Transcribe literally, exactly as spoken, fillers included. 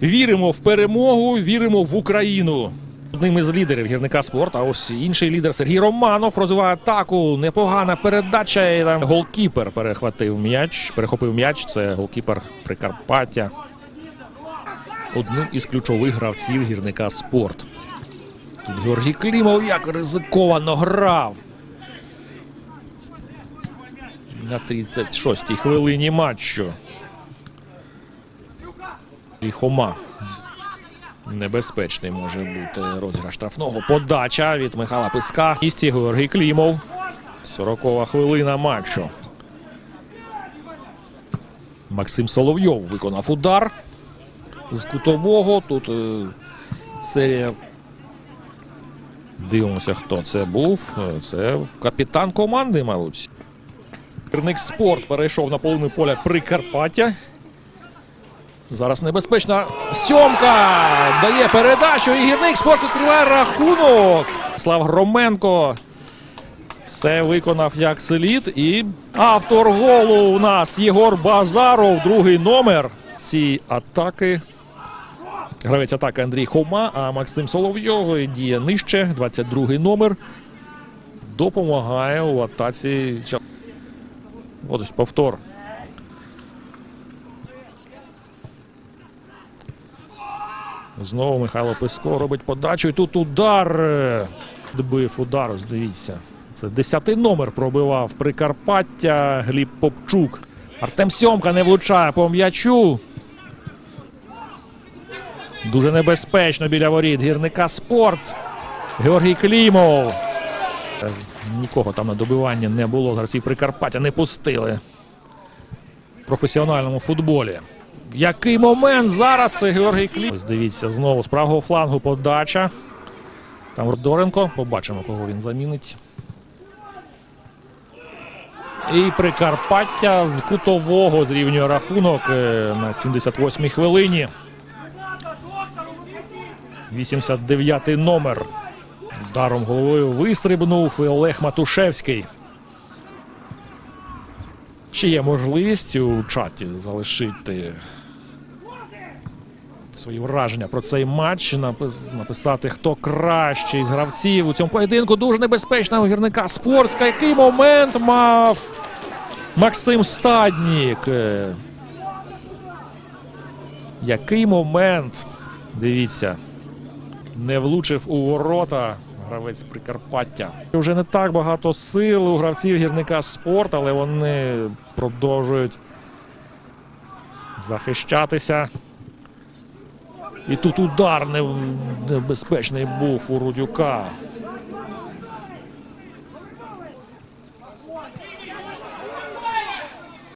Віримо в перемогу, віримо в Україну. Одним із лідерів гірника «Спорт», а ось інший лідер Сергій Романов розвиває атаку. Непогана передача. І там голкіпер перехватив м'яч, перехопив м'яч. Це голкіпер Прикарпаття. Одним із ключових гравців гірника «Спорт». Тут Георгій Клімов як ризиковано грав. На тридцять шостій хвилині матчу. І Хома. Небезпечний може бути розіграш штрафного. Подача від Михайла Писка. Місці Георгій Клімов. сорокова хвилина матчу. Максим Соловйов виконав удар з кутового. Тут е, серія. Дивимося, хто це був. Це капітан команди, мабуть. Гірник «Спорт» перейшов на половину поля Прикарпаття. Зараз небезпечна сьомка. Дає передачу і гірник «Спорт» відкриває рахунок. Слав Громенко все виконав як слід. І автор голу у нас Єгор Базаров. Другий номер цієї атаки. Гравець атаки Андрій Хома, а Максим Соловйов діє нижче. двадцять другий номер. Допомагає у атаці. Ось повтор. Знову Михайло Писко робить подачу. І тут удар. Дбив удар, дивіться. Це десятий номер пробивав Прикарпаття. Гліб Попчук. Артем Сьомка не влучає по м'ячу. Дуже небезпечно біля воріт гірника «Спорт». Георгій Клімов. Нікого там на добиванні не було. Гравців Прикарпаття не пустили в професіональному футболі. Який момент зараз це Георгій Клімов. Ось дивіться, знову з правого флангу подача. Там Родоренко. Побачимо, кого він замінить. І Прикарпаття з кутового зрівнює рахунок на сімдесят восьмій хвилині. вісімдесят дев'ятий номер. Ударом головою вистрибнув і Олег Матушевський. Ще є можливість у чаті залишити свої враження про цей матч, написати, хто кращий з гравців у цьому поєдинку. Дуже небезпечно у гірника «Спорт». Який момент мав Максим Стаднік. Який момент. Дивіться. Не влучив у ворота гравець Прикарпаття. Вже не так багато сил у гравців гірника «Спорт», але вони продовжують захищатися. І тут удар небезпечний був у Рудюка.